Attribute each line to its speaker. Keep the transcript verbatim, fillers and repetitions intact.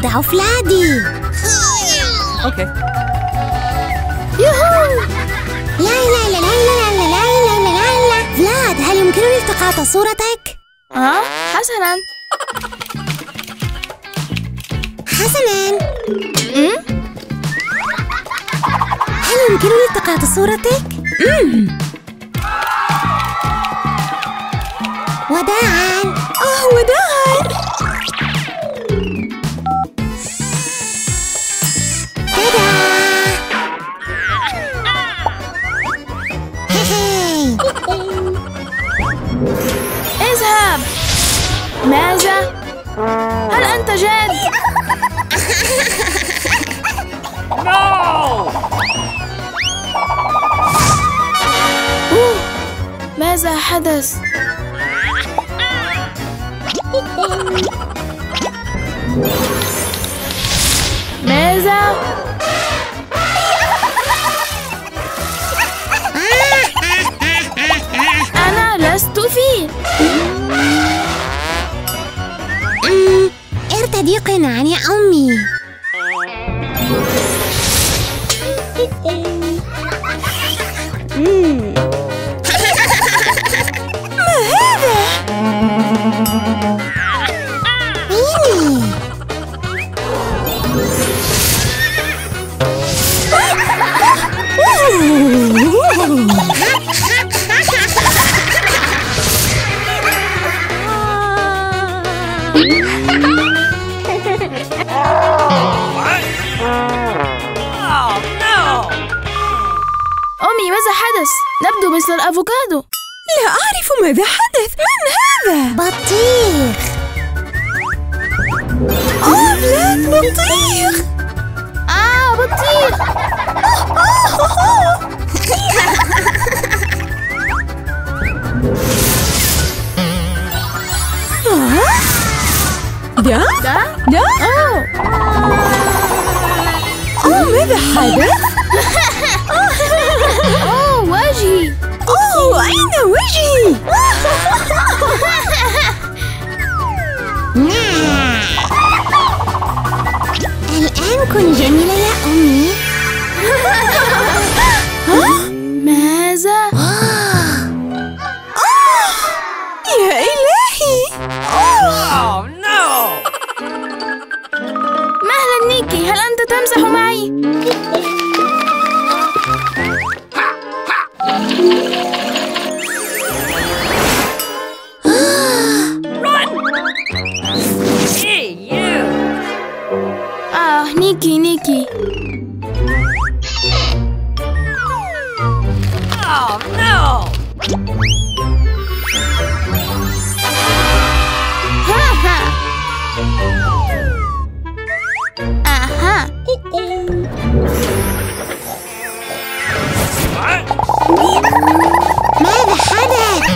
Speaker 1: أضع فلادي.
Speaker 2: أوكي.
Speaker 1: يوهو! لا لا لا لا لا لا لا لا لا لا. فلاد، هل يمكنني التقاط صورتك؟
Speaker 3: ها؟ حسناً.
Speaker 1: حسناً. هل يمكنني التقاط صورتك؟
Speaker 3: أمم.
Speaker 1: وداعاً.
Speaker 3: أوه، وداعاً.
Speaker 1: تادا! هاي.
Speaker 3: اذهب. ماذا؟ هل أنت جاد؟ أوه. ماذا حدث؟ ماذا؟ أنا لست فيه.
Speaker 1: أمم، ارتدي قناع يا أمي.
Speaker 3: مم.
Speaker 1: ما هذا؟ ميني.
Speaker 3: أمي، ماذا حدث؟ نبدو مثل الأفوكادو.
Speaker 4: لا أعرف ماذا حدث. من هذا؟
Speaker 1: بطيخ.
Speaker 4: آه فلاد، بطيخ.
Speaker 3: آه، بطيخ.
Speaker 4: ده؟
Speaker 3: ده؟
Speaker 4: ده؟
Speaker 3: أوه.
Speaker 4: أوه، ماذا حدث؟
Speaker 3: أوه، وجهي.
Speaker 4: أوه، أين وجهي؟
Speaker 1: نعم. الآن كن جميلة يا أمي.
Speaker 3: ماذا؟
Speaker 4: يا إلهي.
Speaker 3: مهلا نيكي، هل أنت تمزح معي؟ آه، نيكي نيكي. ها ها. أها.
Speaker 1: ماذا حدث؟